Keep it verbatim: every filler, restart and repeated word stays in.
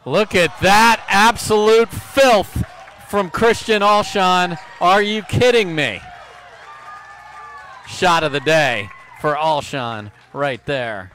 Look at that absolute filth from Christian Alshon. Are you kidding me? Shot of the day for Alshon right there.